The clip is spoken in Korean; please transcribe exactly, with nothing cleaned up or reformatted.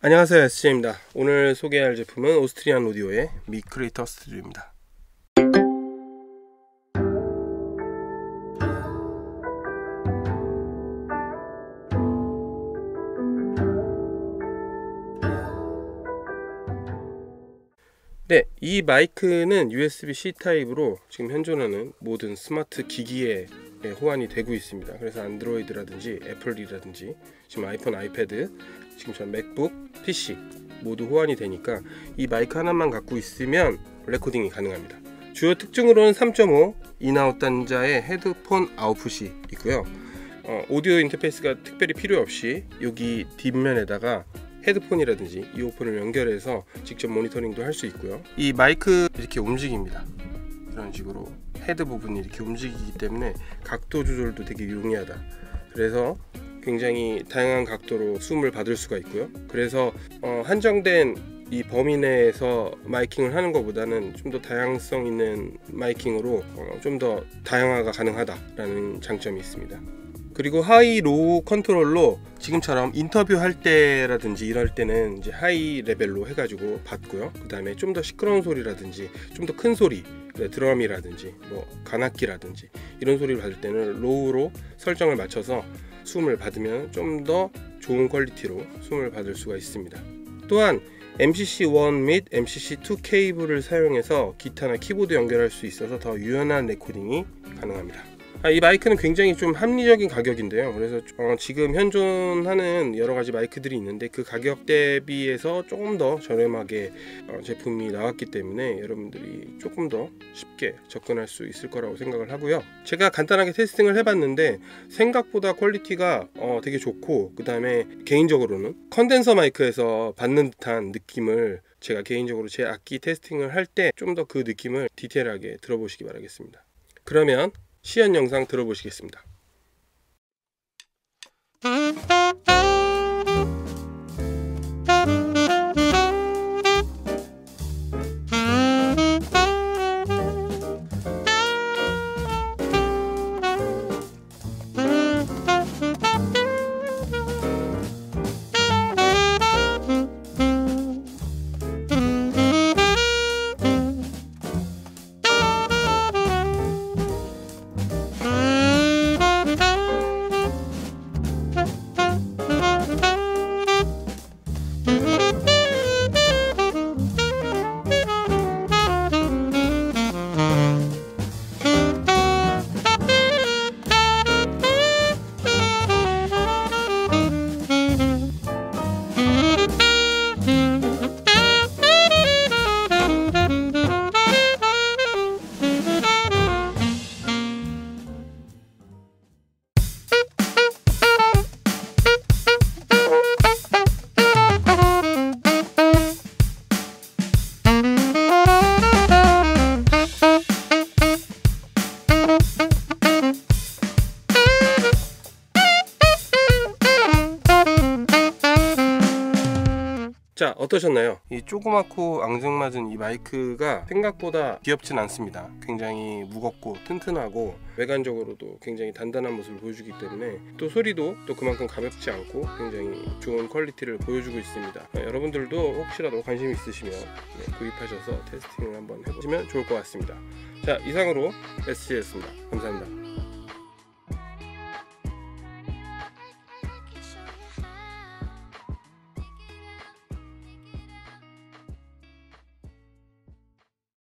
안녕하세요, 에스제이입니다. 오늘 소개할 제품은 오스트리안 오디오의 믹 크리에이터 스튜디오입니다. 네, 이 마이크는 유에스비-C 타입으로 지금 현존하는 모든 스마트 기기에 호환이 되고 있습니다. 그래서 안드로이드라든지 애플이라든지 지금 아이폰, 아이패드, 지금 전 맥북, 피씨 모두 호환이 되니까 이 마이크 하나만 갖고 있으면 레코딩이 가능합니다. 주요 특징으로는 삼 점 오 인아웃 단자의 헤드폰 아웃풋이 있고요. 어, 오디오 인터페이스가 특별히 필요 없이 여기 뒷면에다가 헤드폰이라든지 이어폰을 연결해서 직접 모니터링도 할 수 있고요. 이 마이크 이렇게 움직입니다. 이런 식으로 헤드 부분이 이렇게 움직이기 때문에 각도 조절도 되게 용이하다. 그래서 굉장히 다양한 각도로 숨을 받을 수가 있고요. 그래서 어, 한정된 이 범위 내에서 마이킹을 하는 것보다는 좀 더 다양성 있는 마이킹으로 어, 좀 더 다양화가 가능하다라는 장점이 있습니다. 그리고 하이 로우 컨트롤로 지금처럼 인터뷰 할 때라든지 이럴 때는 이제 하이 레벨로 해가지고 받고요. 그 다음에 좀 더 시끄러운 소리라든지 좀 더 큰 소리, 드럼이라든지 뭐 관악기라든지 이런 소리를 받을 때는 로우로 설정을 맞춰서 숨을 받으면 좀 더 좋은 퀄리티로 숨을 받을 수가 있습니다. 또한 엠씨씨 원 및 엠씨씨 투 케이블을 사용해서 기타나 키보드 연결할 수 있어서 더 유연한 레코딩이 가능합니다. 아, 이 마이크는 굉장히 좀 합리적인 가격인데요. 그래서 어, 지금 현존하는 여러가지 마이크들이 있는데 그 가격 대비해서 조금 더 저렴하게 어, 제품이 나왔기 때문에 여러분들이 조금 더 쉽게 접근할 수 있을 거라고 생각을 하고요. 제가 간단하게 테스팅을 해봤는데 생각보다 퀄리티가 어, 되게 좋고, 그 다음에 개인적으로는 컨덴서 마이크에서 받는 듯한 느낌을 제가 개인적으로 제 악기 테스팅을 할 때 좀 더 그 느낌을 디테일하게 들어보시기 바라겠습니다. 그러면 시연 영상 들어보시겠습니다. 자, 어떠셨나요? 이 조그맣고 앙증맞은 이 마이크가 생각보다 귀엽진 않습니다. 굉장히 무겁고 튼튼하고 외관적으로도 굉장히 단단한 모습을 보여주기 때문에 또 소리도 또 그만큼 가볍지 않고 굉장히 좋은 퀄리티를 보여주고 있습니다. 여러분들도 혹시라도 관심 있으시면 네, 구입하셔서 테스팅을 한번 해보시면 좋을 것 같습니다. 자, 이상으로 에스제이였습니다. 감사합니다.